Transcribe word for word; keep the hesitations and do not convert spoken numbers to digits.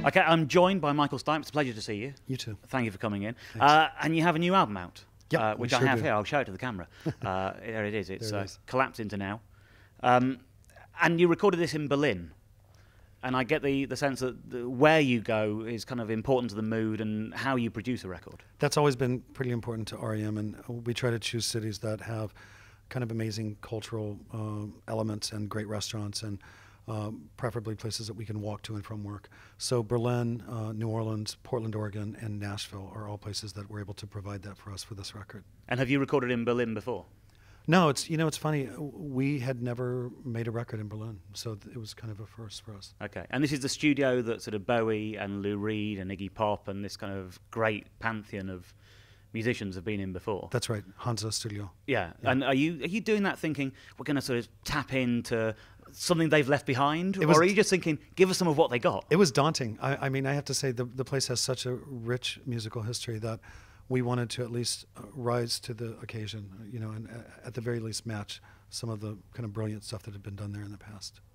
Okay, I'm joined by Michael Stipe. It's a pleasure to see you. You too. Thank you for coming in. Uh, and you have a new album out, Yep, uh, which we I sure have do. here. I'll show it to the camera. uh, there it is. It's There it uh, is. collapsed into now. Um, and you recorded this in Berlin. And I get the, the sense that the, where you go is kind of important to the mood and how you produce a record. That's always been pretty important to R E M, and we try to choose cities that have kind of amazing cultural um, elements and great restaurants, and um, preferably places that we can walk to and from work. So Berlin, uh, New Orleans, Portland, Oregon, and Nashville are all places that were able to provide that for us for this record. And have you recorded in Berlin before? No, it's you know it's funny. We had never made a record in Berlin, so th- it was kind of a first for us. Okay, and this is the studio that sort of Bowie and Lou Reed and Iggy Pop and this kind of great pantheon of musicians have been in before. That's right, Hansa Studio. Yeah. Yeah. And are you are you doing that thinking we're going to sort of tap into something they've left behind, It was- or are you just thinking give us some of what they got? It was daunting. I, I mean, I have to say the the place has such a rich musical history that we wanted to at least uh, rise to the occasion, you know, and uh, at the very least match some of the kind of brilliant stuff that had been done there in the past.